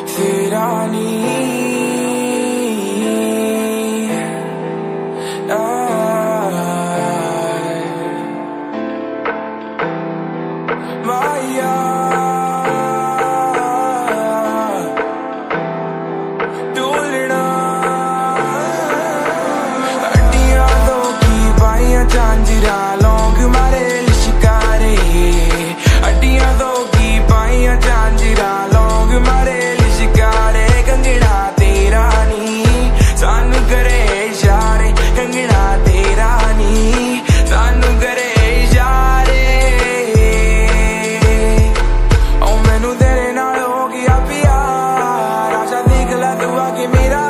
तेरा नी Paiya टूलना हड्डियां दो की पाइया झांझरा लौंग मारे लश्कारे हड्डियां दो की पाइया झांझरा लौंग मारे लश्कारे कंगना तेरा नी सानू करे इशारे कंगना तेरा नी सानू करे इशारे ओ मैनू तेरे नाल हो गया प्यार आशा देख ला तू आके मेरा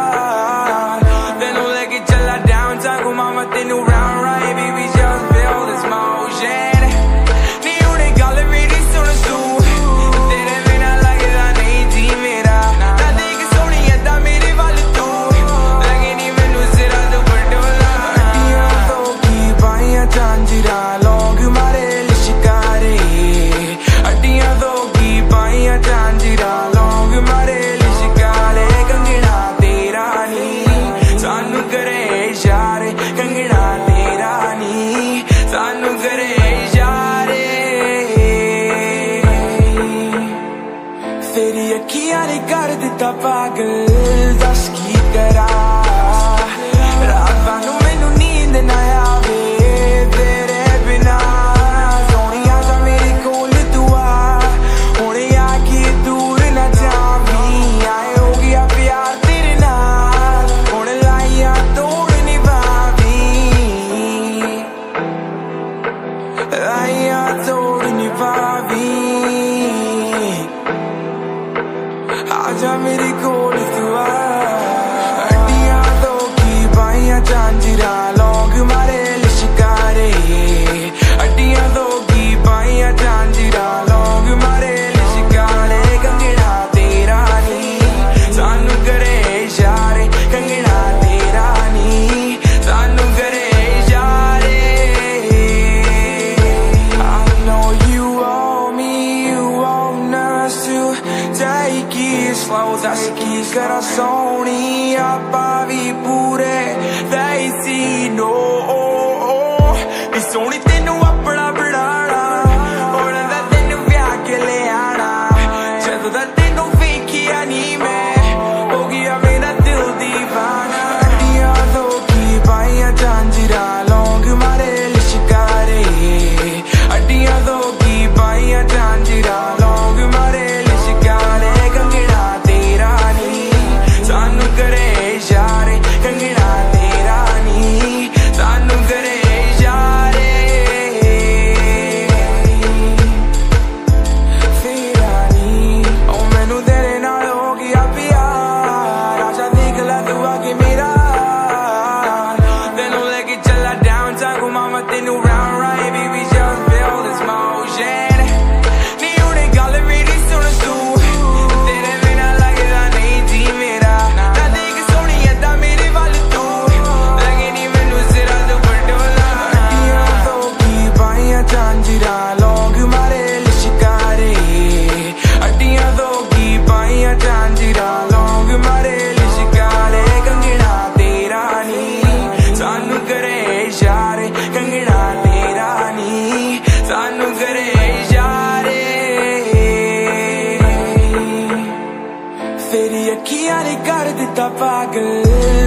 तेनू लेके चला downtown घुमावा तेनू round right baby just feel this motion नी उन्हें गल मेरी सुन तू तेरे बिना लगदा नहीं जी मेरा ना देख सोनी अद्दा मेरे वाल तू लगे नी मैनू सिरा तू पटोला हड्डियां दो की पाइया झांझरा लौंग मारे लश्कारे हड्डियां दो की पाइया झांझरा लौंग मारे लश्कारे कंगना तेरा नी सानू करे इशारे कंगना तेरा नी सानू करे इशारे तेरी अखियां ने कर दिता पागल दस की करा रात वांगू मैनू नींद ना आवे तेरे बिना सोनिया सा मेरे कोल तू आ हुणे आके दूर ना जावी आए हो गया प्यार तेरे नाल हुण लाइया तोड़ नी पावी लाइया तोड़ नी पावी आजा मेरे कोल तू आ हड्डियां दो की पाइया झांझरा लौंग मारे लश्कारे हड्डियां दो की पाइया झांझरा लौंग मारे लश्कारे कंगना तेरा नी सानू करे इशारे कंगना तेरा नी सानू करे इशारे I know you want me, you want us to take it slow दस की करा सोनी आपा भी पूरे देसी नो नी सोनी तेनू अपना बनाना हुण दा तेनू ब्याह के ले आना जदों दा तेनू वेखिया नी मैं हो गया मेरा दिल दीवाना हड्डियां दो की पाइया झांझरा लौंग मारे लश्कारे हड्डियां दो की पाइया झांझरा लौंग मारे लश्कारे कंगना तेरा नी सानू करे इशारे कंगना तेरा नी सानू करे इशारे तेरा नी ओ मैनू तेरे नाल हो गया प्यार आशा देख ला तू आके मेरा तेनू लेके चला downtown घुमावा तेनू round right baby just feel this motion नी उन्हें गल मेरी सुन तू तेरे बिना लगदा नहीं जी मेरा ना देख सोनी अद्दा मेरे वाल तू लगे नी मैनू सिरा तू पटोला हड्डियां दो की पाइया झांझरा लौंग मारे लश्कारे हड्डियां दो की पाइया झांझरा लौंग मारे लश्कारे कंगना तेरा नी सानू करे इशारे कंगना तेरा नी सानू करे इशारे तेरी अखियां ने कर दिता पागल